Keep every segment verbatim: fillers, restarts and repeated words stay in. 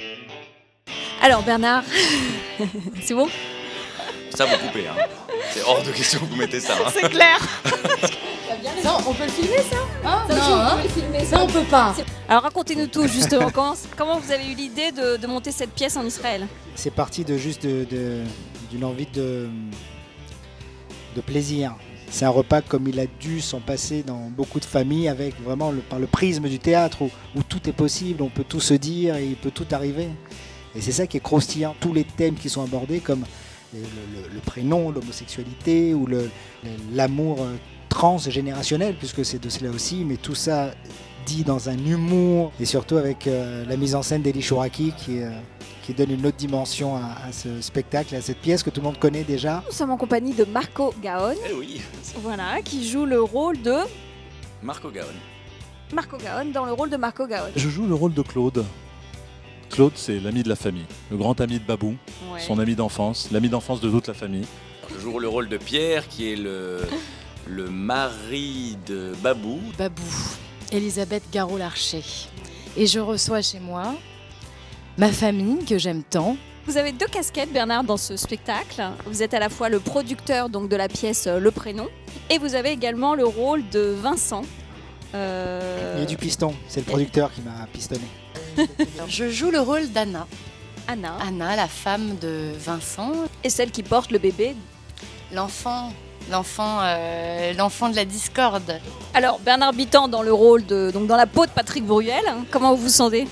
Alors Bernard, c'est bon? Ça, vous coupez, hein. C'est hors de question que vous mettez ça. Hein. C'est clair. Non, on peut le filmer ça, Ah, ça non, aussi, on hein. peut le filmer, ça on peut pas. Alors racontez-nous tout justement, comment, comment vous avez eu l'idée de, de monter cette pièce en Israël? C'est parti de juste de- de- d'une envie de, de plaisir. C'est un repas comme il a dû s'en passer dans beaucoup de familles, avec vraiment le, par le prisme du théâtre où, où tout est possible, on peut tout se dire et il peut tout arriver. Et c'est ça qui est croustillant. Tous les thèmes qui sont abordés, comme le, le- le prénom, l'homosexualité ou le- le- l'amour euh, transgénérationnel, puisque c'est de cela aussi, mais tout ça dit dans un humour et surtout avec euh, la mise en scène d'Eli Chouraki qui, euh, qui donne une autre dimension à, à ce spectacle, à cette pièce que tout le monde connaît déjà. Nous sommes en compagnie de Marco Gaon, Eh oui, voilà, qui joue le rôle de Marco Gaon. Marco Gaon dans le rôle de Marco Gaon. Je joue le rôle de Claude. Claude, c'est l'ami de la famille, le grand ami de Babou, Ouais. son ami d'enfance, l'ami d'enfance de toute la famille. Je joue le rôle de Pierre, qui est le, le mari de Babou. Babou, Elisabeth Garot-Larcher. Et je reçois chez moi ma famille que j'aime tant. Vous avez deux casquettes, Bernard, dans ce spectacle. Vous êtes à la fois le producteur donc, de la pièce euh, Le Prénom, et vous avez également le rôle de Vincent. Euh, Il y a du piston, c'est le producteur qui m'a pistonné. Je joue le rôle d'Anna. Anna, Anna, la femme de Vincent, et celle qui porte le bébé. l'enfant, l'enfant, euh, l'enfant de la discorde. Alors, Bernard Bitan dans le rôle de, donc dans la peau de Patrick Bruel, hein, comment vous vous sentez?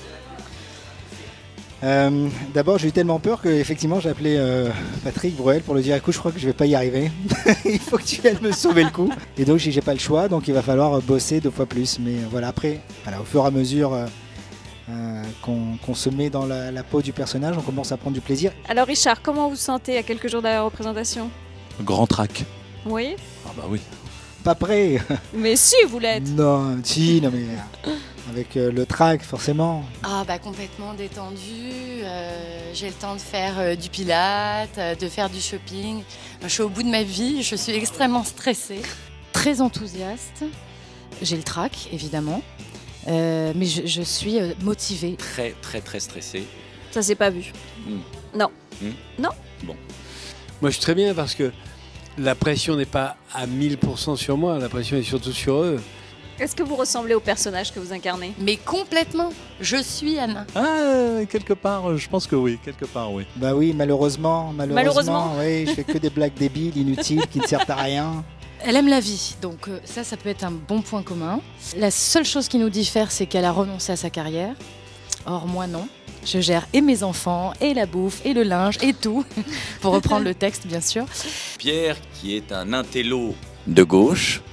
Euh, D'abord, j'ai eu tellement peur que effectivement, j'ai appelé euh, Patrick Bruel pour lui dire écoute, je crois que je vais pas y arriver. Il faut que tu viennes me sauver le coup. Et donc, j'ai j'ai pas le choix, donc il va falloir bosser deux fois plus. Mais euh, voilà, après, voilà, au fur et à mesure euh, euh, qu'on qu'on se met dans la, la peau du personnage, on commence à prendre du plaisir. Alors Richard, comment vous vous sentez à quelques jours de la représentation? Grand trac. Oui. Ah bah oui. Pas prêt. Mais si, vous l'êtes. Non, si, non mais euh, avec euh, le track, forcément. Ah bah complètement détendue. Euh, j'ai le temps de faire euh, du pilate, euh, de faire du shopping. Je suis au bout de ma vie. Je suis extrêmement stressée, très enthousiaste. J'ai le trac évidemment, Euh, mais je, je suis euh, motivée. Très, très, très stressé. Ça s'est pas vu. Mm. Non. Mm. Non. Bon. Moi, je suis très bien parce que la pression n'est pas à mille pour cent sur moi, la pression est surtout sur eux. Est-ce que vous ressemblez au personnage que vous incarnez? Mais complètement. Je suis Anna. Ah, quelque part, je pense que oui, quelque part, oui. Bah oui, malheureusement, malheureusement, Malheureusement. oui, je fais que des blagues débiles, inutiles, qui ne servent à rien. Elle aime la vie, donc euh, ça, ça peut être un bon point commun. La seule chose qui nous diffère, c'est qu'elle a renoncé à sa carrière. Or, moi, non. Je gère et mes enfants, et la bouffe, et le linge, et tout. Pour reprendre le texte, bien sûr. Pierre, qui est un intello de gauche,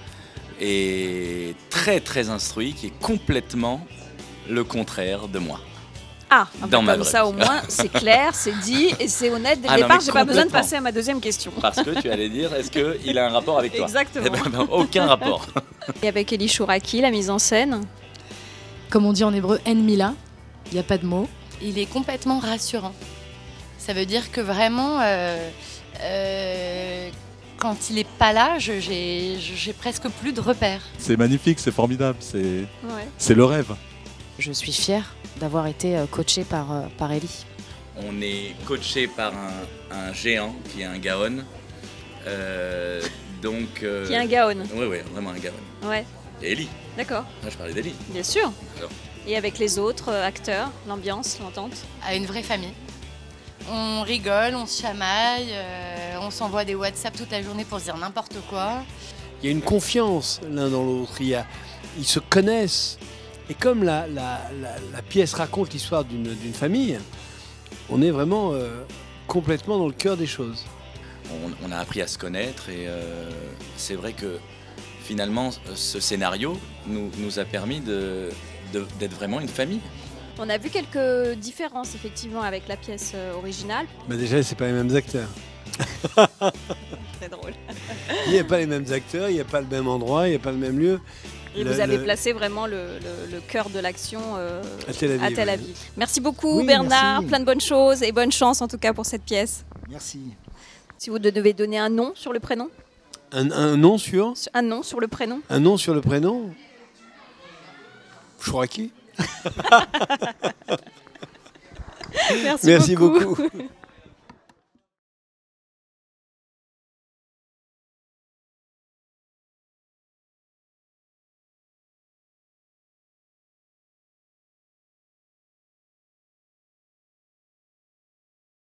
est très, très instruit, qui est complètement le contraire de moi. Ah, ah bah, Dans ma comme vraie ça vie. au moins, c'est clair, c'est dit, et c'est honnête dès le Ah non, départ, mais j'ai pas besoin de complètement. passer à ma deuxième question. Parce que tu allais dire, est-ce qu'il a un rapport avec toi? Exactement. Eh ben, ben, aucun rapport. Et avec Eli Chouraki, la mise en scène. Comme on dit en hébreu, en-mila, il n'y a pas de mot. Il est complètement rassurant. Ça veut dire que vraiment, euh, euh, quand il n'est pas là, je- j'ai j'ai presque plus de repères. C'est magnifique, c'est formidable, c'est Ouais. c'est le rêve. Je suis fière d'avoir été euh, coachée par, euh, par Ellie. On est coaché par un, un géant qui est un Gaon. Euh, donc. euh, Qui est un Gaon. Oui, oui, vraiment un Gaon. Ouais, Et Ellie. d'accord, Là, je parlais d'Ellie. bien sûr. Alors. Et avec les autres euh, acteurs, l'ambiance, l'entente. À une vraie famille. On rigole, on se chamaille, euh, on s'envoie des WhatsApp toute la journée pour se dire n'importe quoi. Il y a une confiance l'un dans l'autre, il y a- ils se connaissent. Et comme la, la- la- la pièce raconte l'histoire d'une d'une famille, on est vraiment euh, complètement dans le cœur des choses. On, on a appris à se connaître et euh, c'est vrai que finalement, ce scénario nous, nous a permis de- de- d'être vraiment une famille. On a vu quelques différences effectivement avec la pièce euh, originale. Mais déjà, c'est pas les mêmes acteurs. Très drôle. Il n'y a pas les mêmes acteurs, il n'y a pas le même endroit, il n'y a pas le même lieu. Et Le- vous avez le- placé vraiment le, le- le cœur de l'action euh, À Tel Aviv, à Tel oui. Aviv. Merci beaucoup Oui, Bernard, merci. plein de bonnes choses et bonne chance en tout cas pour cette pièce. Merci. Si vous devez donner un nom sur le prénom, Un, un nom sur un nom sur le prénom. Un nom sur le prénom Chouraki. Merci, Merci beaucoup. beaucoup.